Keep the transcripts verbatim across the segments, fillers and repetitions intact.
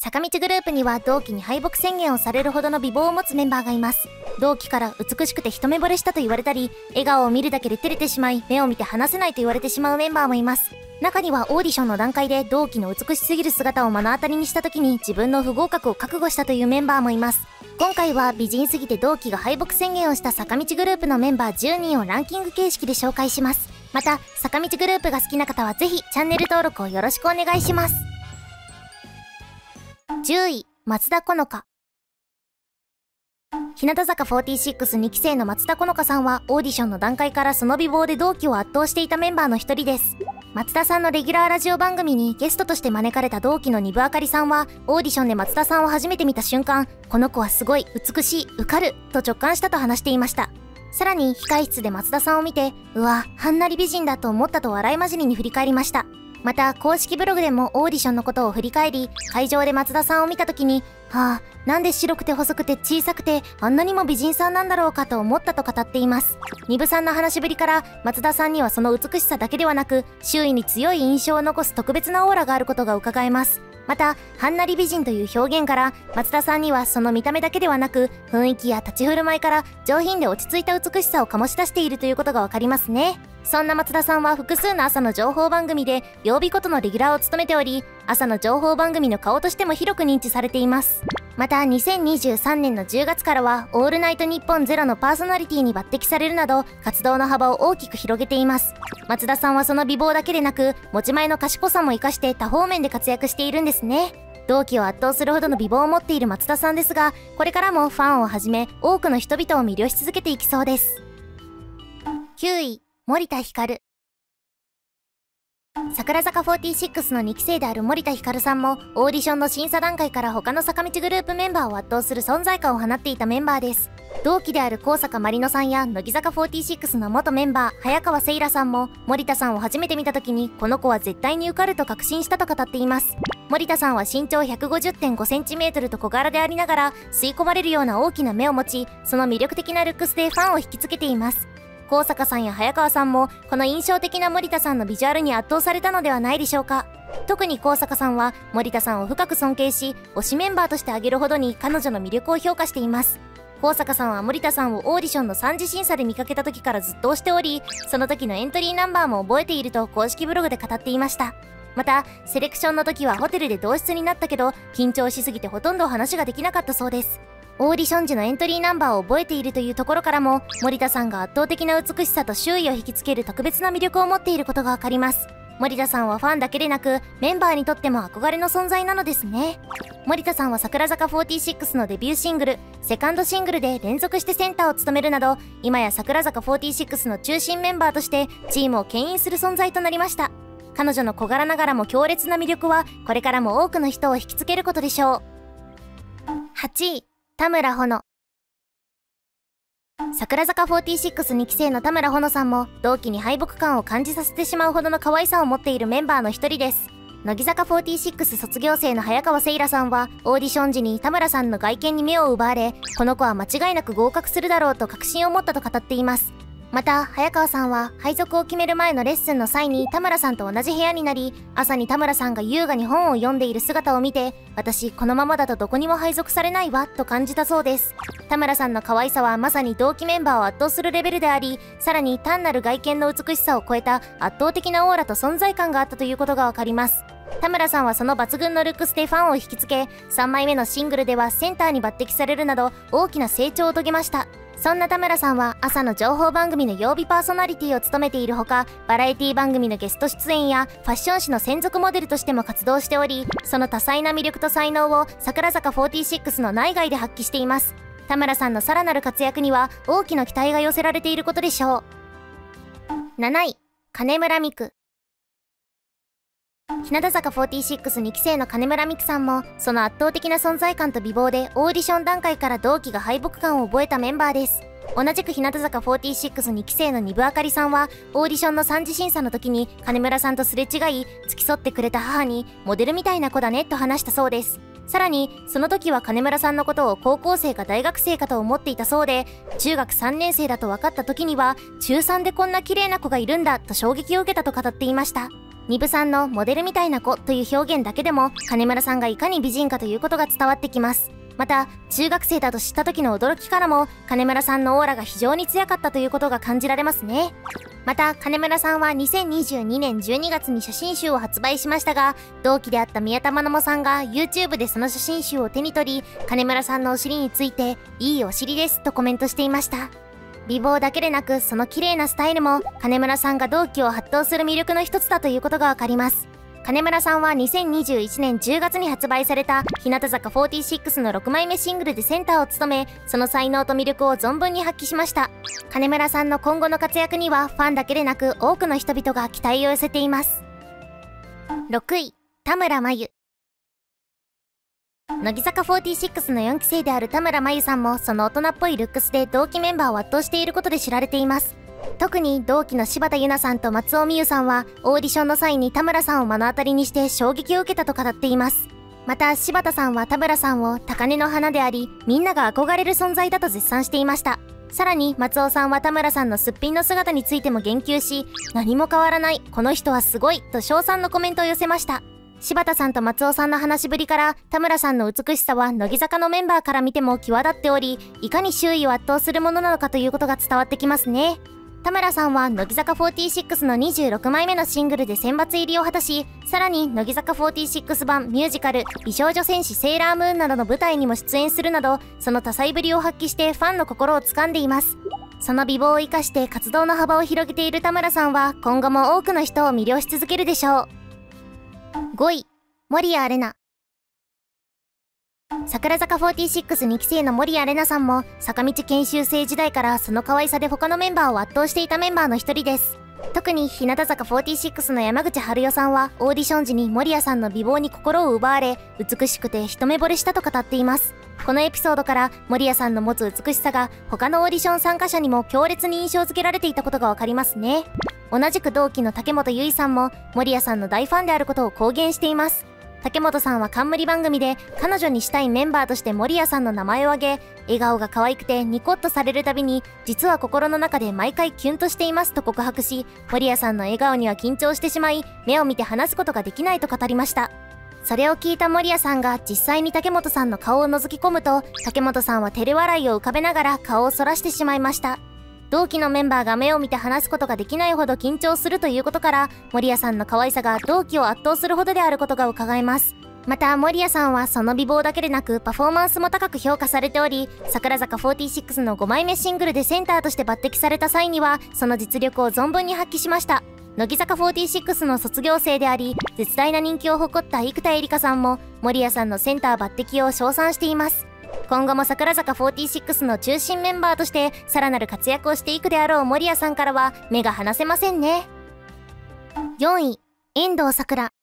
坂道グループには同期に敗北宣言をされるほどの美貌を持つメンバーがいます。同期から美しくて一目惚れしたと言われたり、笑顔を見るだけで照れてしまい、目を見て離せないと言われてしまうメンバーもいます。中にはオーディションの段階で同期の美しすぎる姿を目の当たりにした時に自分の不合格を覚悟したというメンバーもいます。今回は美人すぎて同期が敗北宣言をした坂道グループのメンバーじゅうにんをランキング形式で紹介します。また、坂道グループが好きな方はぜひチャンネル登録をよろしくお願いします。じゅうい、松田好花。日向坂フォーティーシックスにき生の松田好花さんはオーディションの段階からその美貌で同期を圧倒していたメンバーの一人です。松田さんのレギュラーラジオ番組にゲストとして招かれた同期の丹生あかりさんは、オーディションで松田さんを初めて見た瞬間、この子はすごい、美しい、受かる、と直感したと話していました。さらに控室で松田さんを見て、うわ、はんなり美人だと思ったと笑い交じりに振り返りました。また、公式ブログでもオーディションのことを振り返り、会場で松田さんを見た時に、はあ、なんで白くて細くて小さくて、あんなにも美人さんなんだろうかと思ったと語っています。丹生さんの話ぶりから、松田さんにはその美しさだけではなく、周囲に強い印象を残す特別なオーラがあることが伺えます。また、はんなり美人という表現から、松田さんにはその見た目だけではなく、雰囲気や立ち振る舞いから上品で落ち着いた美しさを醸し出しているということがわかりますね。そんな松田さんは複数の朝の情報番組で曜日ごとのレギュラーを務めており、朝の情報番組の顔としても広く認知されています。また、にせんにじゅうさんねんのじゅうがつからは、オールナイトニッポンゼロのパーソナリティに抜擢されるなど、活動の幅を大きく広げています。松田さんはその美貌だけでなく、持ち前の賢さも活かして多方面で活躍しているんですね。同期を圧倒するほどの美貌を持っている松田さんですが、これからもファンをはじめ、多くの人々を魅了し続けていきそうです。きゅうい、森田ひかる。櫻坂フォーティーシックスのにき生である森田ひかるさんも、オーディションの審査段階から他の坂道グループメンバーを圧倒する存在感を放っていたメンバーです。同期である高坂まりのさんや乃木坂フォーティーシックスの元メンバー早川せいらさんも、森田さんを初めて見た時にこの子は絶対に受かると確信したと語っています。森田さんは身長 ひゃくごじゅってんごセンチメートル と小柄でありながら、吸い込まれるような大きな目を持ち、その魅力的なルックスでファンを引きつけています。高坂さんや早川さんもこの印象的な森田さんのビジュアルに圧倒されたのではないでしょうか。特に高坂さんは森田さんを深く尊敬し、推しメンバーとして挙げるほどに彼女の魅力を評価しています。高坂さんは森田さんをオーディションのさん次審査で見かけた時からずっと推しており、その時のエントリーナンバーも覚えていると公式ブログで語っていました。また、セレクションの時はホテルで同室になったけど、緊張しすぎてほとんど話ができなかったそうです。オーディション時のエントリーナンバーを覚えているというところからも、森田さんが圧倒的な美しさと周囲を引きつける特別な魅力を持っていることがわかります。森田さんはファンだけでなく、メンバーにとっても憧れの存在なのですね。森田さんは櫻坂フォーティーシックスのデビューシングル、セカンドシングルで連続してセンターを務めるなど、今や櫻坂フォーティーシックスの中心メンバーとしてチームを牽引する存在となりました。彼女の小柄ながらも強烈な魅力は、これからも多くの人を引きつけることでしょう。はちい、田村保乃。櫻坂フォーティーシックスにき生の田村保乃さんも、同期に敗北感を感じさせてしまうほどの可愛さを持っているメンバーの一人です。乃木坂フォーティーシックス卒業生の早川せいらさんは、オーディション時に田村さんの外見に目を奪われ、この子は間違いなく合格するだろうと確信を持ったと語っています。また、早川さんは配属を決める前のレッスンの際に田村さんと同じ部屋になり、朝に田村さんが優雅に本を読んでいる姿を見て、私このままだとどこにも配属されないわと感じたそうです。田村さんの可愛さはまさに同期メンバーを圧倒するレベルであり、さらに単なる外見の美しさを超えた圧倒的なオーラと存在感があったということがわかります。田村さんはその抜群のルックスでファンを引きつけ、さんまいめのシングルではセンターに抜擢されるなど大きな成長を遂げました。そんな田村さんは朝の情報番組の曜日パーソナリティを務めているほか、バラエティ番組のゲスト出演やファッション誌の専属モデルとしても活動しており、その多彩な魅力と才能を櫻坂フォーティーシックスの内外で発揮しています。田村さんのさらなる活躍には大きな期待が寄せられていることでしょう。なない、金村美玖。日向坂フォーティーシックスにき生の金村美玖さんも、その圧倒的な存在感と美貌でオーディション段階から同期が敗北感を覚えたメンバーです。同じく日向坂フォーティーシックスにき生の丹生あかりさんは、オーディションのさん次審査の時に金村さんとすれ違い、付き添ってくれた母にモデルみたいな子だねと話したそうです。さらに、その時は金村さんのことを高校生か大学生かと思っていたそうで、中学さんねん生だと分かった時には、中さんでこんな綺麗な子がいるんだと衝撃を受けたと語っていました。 にぶさんのモデルみたいな子という表現だけでも金村さんがいかに美人かということが伝わってきます。また中学生だと知った時の驚きからも金村さんのオーラが非常に強かったということが感じられますね。また金村さんはにせんにじゅうにねんじゅうにがつに写真集を発売しましたが、同期であった宮田愛もさんが YouTube でその写真集を手に取り、金村さんのお尻についていいお尻ですとコメントしていました。美貌だけでなくその綺麗なスタイルも金村さんが同期を圧倒する魅力の一つだということがわかります。金村さんはにせんにじゅういちねんじゅうがつに発売された日向坂フォーティーシックスのろくまいめシングルでセンターを務め、その才能と魅力を存分に発揮しました。金村さんの今後の活躍にはファンだけでなく多くの人々が期待を寄せています。ろくい、田村真由。乃木坂フォーティーシックスのよんきせいである田村真由さんもその大人っぽいルックスで同期メンバーを圧倒していることで知られています。特に同期の柴田柚菜さんと松尾美優さんはオーディションの際に田村さんを目の当たりにして衝撃を受けたと語っています。また柴田さんは田村さんを高嶺の花であり、みんなが憧れる存在だと絶賛していました。さらに松尾さんは田村さんのすっぴんの姿についても言及し、何も変わらない、この人はすごいと称賛のコメントを寄せました。柴田さんと松尾さんの話しぶりから田村さんの美しさは乃木坂のメンバーから見ても際立っており、いかに周囲を圧倒するものなのかということが伝わってきますね。田村さんは乃木坂フォーティーシックスのにじゅうろくまいめのシングルで選抜入りを果たし、さらに乃木坂フォーティーシックス版ミュージカル美少女戦士セーラームーンなどの舞台にも出演するなど、その多彩ぶりを発揮してファンの心を掴んでいます。その美貌を生かして活動の幅を広げている田村さんは今後も多くの人を魅了し続けるでしょう。ごい、守屋麗奈。櫻坂フォーティーシックスにきせいの守屋麗奈さんも坂道研修生時代からその可愛さで他のメンバーを圧倒していたメンバーの一人です。特に日向坂フォーティーシックスの山口春代さんはオーディション時に守屋さんの美貌に心を奪われ、美しくて一目惚れしたと語っています。このエピソードから守屋さんの持つ美しさが他のオーディション参加者にも強烈に印象付けられていたことがわかりますね。同じく同期の竹本結衣さんも守屋さんの大ファンであることを公言しています。竹本さんは冠番組で彼女にしたいメンバーとして守屋さんの名前を挙げ、笑顔が可愛くてニコッとされるたびに実は心の中で毎回キュンとしていますと告白し、守屋さんの笑顔には緊張してしまい目を見て話すことができないと語りました。それを聞いた守屋さんが実際に竹本さんの顔を覗き込むと、竹本さんは照れ笑いを浮かべながら顔をそらしてしまいました。同期のメンバーが目を見て話すことができないほど緊張するということから、守屋さんの可愛さが同期を圧倒するほどであることが伺えます。また守屋さんはその美貌だけでなくパフォーマンスも高く評価されており、櫻坂フォーティーシックスのごまいめシングルでセンターとして抜擢された際にはその実力を存分に発揮しました。乃木坂フォーティーシックスの卒業生であり絶大な人気を誇った生田絵梨花さんも守屋さんのセンター抜擢を称賛しています。今後も櫻坂フォーティーシックスの中心メンバーとしてさらなる活躍をしていくであろう守屋さんからは目が離せませんね。よんい、遠藤さくら。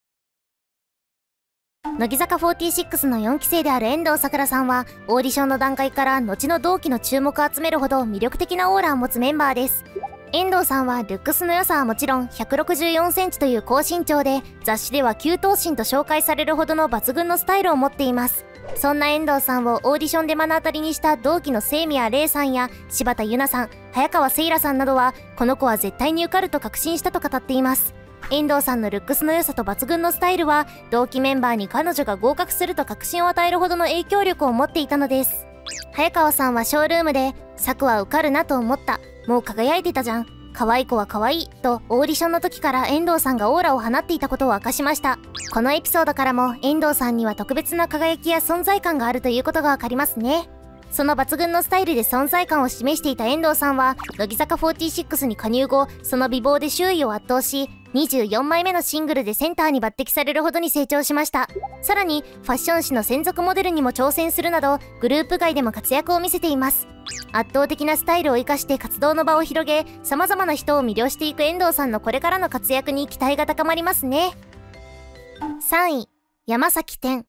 乃木坂フォーティーシックスのよんきせいである遠藤さくらさんはオーディションの段階から後の同期の注目を集めるほど魅力的なオーラを持つメンバーです。遠藤さんはルックスの良さはもちろんひゃくろくじゅうよんセンチという高身長で、雑誌では九頭身と紹介されるほどの抜群のスタイルを持っています。そんな遠藤さんをオーディションで目の当たりにした同期の清宮玲さんや柴田柚菜さん、早川せいらさんなどはこの子は絶対に受かると確信したと語っています。遠藤さんのルックスの良さと抜群のスタイルは同期メンバーに彼女が合格すると確信を与えるほどの影響力を持っていたのです。早川さんはショールームで「サクは受かるなと思った、もう輝いてたじゃん、可愛い子は可愛い」とオーディションの時から遠藤さんがオーラを放っていたことを明かしました。このエピソードからも遠藤さんには特別な輝きや存在感があるということがわかりますね。その抜群のスタイルで存在感を示していた遠藤さんは乃木坂フォーティーシックスに加入後、その美貌で周囲を圧倒しにじゅうよんまいめのシングルでセンターに抜擢されるほどに成長しました。さらにファッション誌の専属モデルにも挑戦するなどグループ外でも活躍を見せています。圧倒的なスタイルを生かして活動の場を広げ、様々な人を魅了していく遠藤さんのこれからの活躍に期待が高まりますね。さんい、山崎天。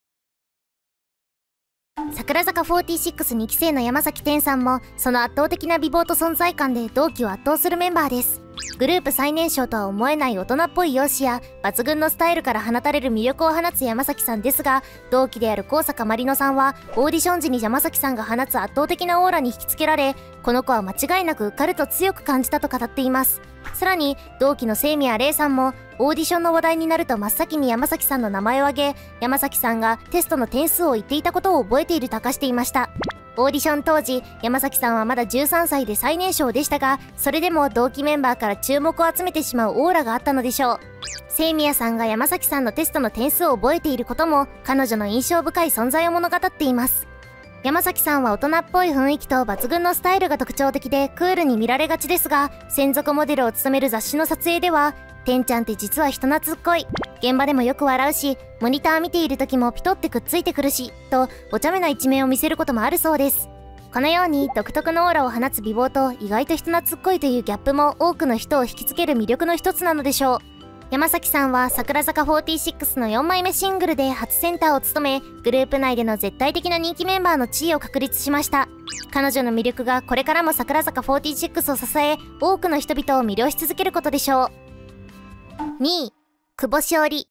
櫻坂フォーティーシックスにきせいの山崎天さんもその圧倒的な美貌と存在感で同期を圧倒するメンバーです。グループ最年少とは思えない大人っぽい容姿や抜群のスタイルから放たれる魅力を放つ山崎さんですが、同期である高坂まりのさんはオーディション時に山崎さんが放つ圧倒的なオーラに引きつけられ、この子は間違いなく受かると強く感じたと語っています。さらに同期の清宮玲さんもオオーディションの話題になると真っ先に山崎さんの名前を挙げ、山崎さんがテストの点数を言っていたことを覚えていると明かしていました。オーディション当時、山崎さんはまだじゅうさんさいで最年少でしたが、それでも同期メンバーから注目を集めてしまうオーラがあったのでしょう。清宮さんが山崎さんのテストの点数を覚えていることも、彼女の印象深い存在を物語っています。山崎さんは大人っぽい雰囲気と抜群のスタイルが特徴的でクールに見られがちですが、専属モデルを務める雑誌の撮影では、てんちゃんって実は人懐っこい、現場でもよく笑うし、モニター見ている時もピトってくっついてくるし、とお茶目な一面を見せることもあるそうです。このように独特のオーラを放つ美貌と意外と人懐っこいというギャップも多くの人を引きつける魅力の一つなのでしょう。山崎さんは櫻坂フォーティーシックスのよんまいめシングルで初センターを務め、グループ内での絶対的な人気メンバーの地位を確立しました。彼女の魅力がこれからも櫻坂フォーティーシックスを支え、多くの人々を魅了し続けることでしょう。にい、久保しおり。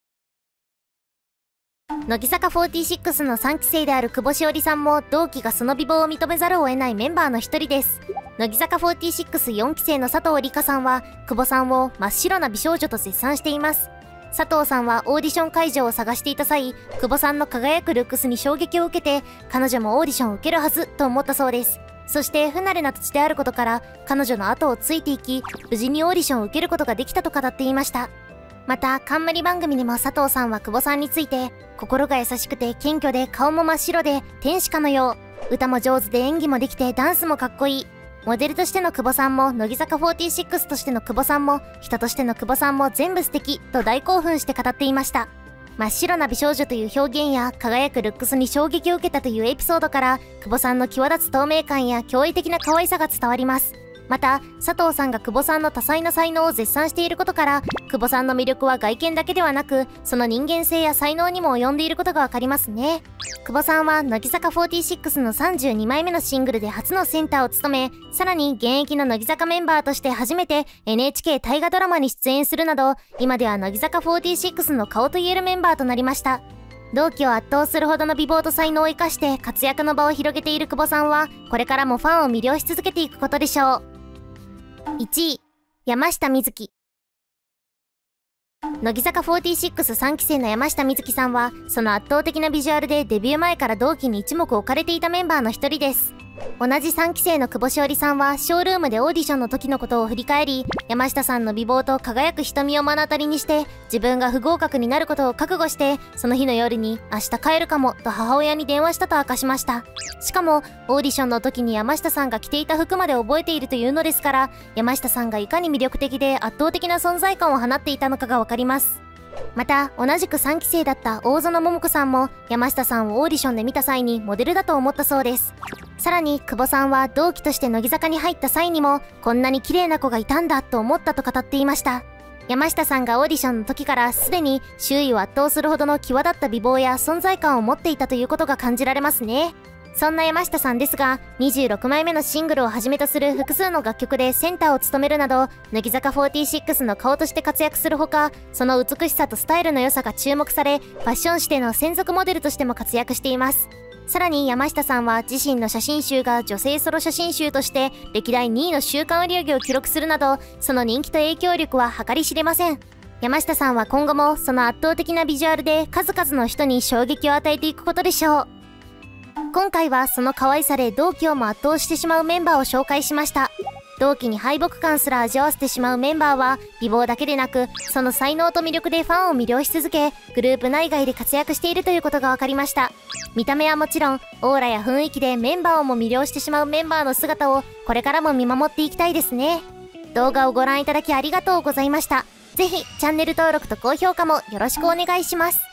乃木坂フォーティーシックスのさんきせいである久保しおりさんも同期がその美貌を認めざるを得ないメンバーの一人です。乃木坂フォーティーシックスよんきせいの佐藤梨香さんは久保さんを真っ白な美少女と絶賛しています。佐藤さんはオーディション会場を探していた際、久保さんの輝くルックスに衝撃を受けて、彼女もオーディションを受けるはずと思ったそうです。そして不慣れな土地であることから彼女の後をついていき、無事にオーディションを受けることができたと語っていました。また冠番組でも佐藤さんは久保さんについて、心が優しくて謙虚で顔も真っ白で天使かのよう、歌も上手で演技もできてダンスもかっこいい、モデルとしての久保さんも乃木坂フォーティーシックスとしての久保さんも人としての久保さんも全部素敵と大興奮して語っていました。真っ白な美少女という表現や輝くルックスに衝撃を受けたというエピソードから久保さんの際立つ透明感や驚異的な可愛さが伝わります。また佐藤さんが久保さんの多彩な才能を絶賛していることから久保さんの魅力は外見だけではなくその人間性や才能にも及んでいることがわかりますね。久保さんは乃木坂フォーティーシックスのさんじゅうにまいめのシングルで初のセンターを務め、さらに現役の乃木坂メンバーとして初めて エヌエイチケー 大河ドラマに出演するなど、今では乃木坂フォーティーシックスの顔といえるメンバーとなりました。同期を圧倒するほどの美貌と才能を生かして活躍の場を広げている久保さんはこれからもファンを魅了し続けていくことでしょう。いちい、山下美月。乃木坂フォーティーシックスさんきせいの山下美月さんはその圧倒的なビジュアルでデビュー前から同期に一目置かれていたメンバーの一人です。同じさんきせいの久保しおりさんはショールームでオーディションの時のことを振り返り、山下さんの美貌と輝く瞳を目の当たりにして自分が不合格になることを覚悟して、その日の夜に明日帰るかもと母親に電話したと明かしました。しかもオーディションの時に山下さんが着ていた服まで覚えているというのですから、山下さんがいかに魅力的で圧倒的な存在感を放っていたのかがわかります。また同じくさんきせいだった大園桃子さんも山下さんをオーディションで見た際にモデルだと思ったそうです。さらに久保さんは同期として乃木坂に入った際にもこんなに綺麗な子がいたんだと思ったと語っていました。山下さんがオーディションの時からすでに周囲を圧倒するほどの際立った美貌や存在感を持っていたということが感じられますね。そんな山下さんですが、にじゅうろくまいめのシングルをはじめとする複数の楽曲でセンターを務めるなど、乃木坂フォーティーシックスの顔として活躍するほか、その美しさとスタイルの良さが注目され、ファッション誌での専属モデルとしても活躍しています。さらに山下さんは自身の写真集が女性ソロ写真集として歴代にいの週間売り上げを記録するなど、その人気と影響力は計り知れません。山下さんは今後もその圧倒的なビジュアルで数々の人に衝撃を与えていくことでしょう。今回はその可愛さで同期をも圧倒してしまうメンバーを紹介しました。同期に敗北感すら味わわせてしまうメンバーは美貌だけでなくその才能と魅力でファンを魅了し続け、グループ内外で活躍しているということが分かりました。見た目はもちろんオーラや雰囲気でメンバーをも魅了してしまうメンバーの姿をこれからも見守っていきたいですね。動画をご覧いただきありがとうございました。ぜひチャンネル登録と高評価もよろしくお願いします。